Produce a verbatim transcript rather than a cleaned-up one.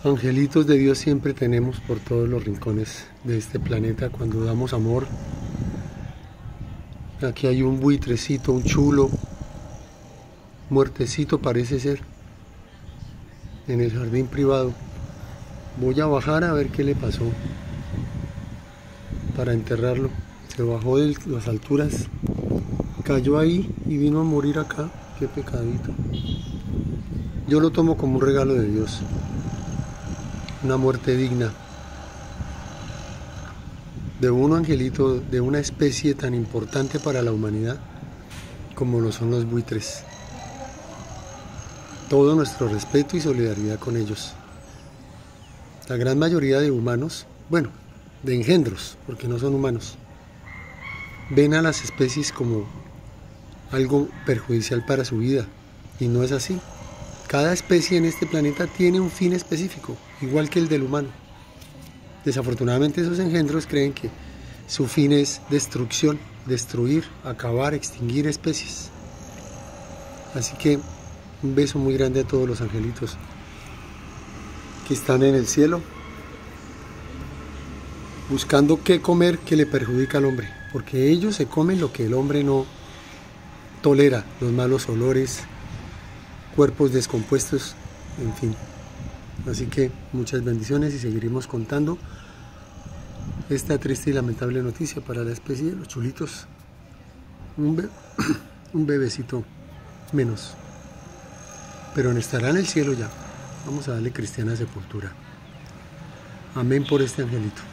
Angelitos de Dios siempre tenemos por todos los rincones de este planeta cuando damos amor. Aquí hay un buitrecito, un chulo, muertecito parece ser, en el jardín privado. Voy a bajar a ver qué le pasó para enterrarlo. Se bajó de las alturas, cayó ahí y vino a morir acá. Qué pecadito. Yo lo tomo como un regalo de Dios, una muerte digna de un angelito, de una especie tan importante para la humanidad como lo son los buitres. Todo nuestro respeto y solidaridad con ellos. La gran mayoría de humanos, bueno, de engendros, porque no son humanos, ven a las especies como algo perjudicial para su vida, y no es así. Cada especie en este planeta tiene un fin específico, igual que el del humano. Desafortunadamente esos engendros creen que su fin es destrucción, destruir, acabar, extinguir especies. Así que un beso muy grande a todos los angelitos que están en el cielo buscando qué comer que le perjudica al hombre, porque ellos se comen lo que el hombre no tolera, los malos olores, cuerpos descompuestos, en fin. Así que muchas bendiciones y seguiremos contando esta triste y lamentable noticia para la especie de los chulitos. Un, be un bebecito menos, pero estará en el cielo ya. Vamos a darle cristiana sepultura. Amén por este angelito.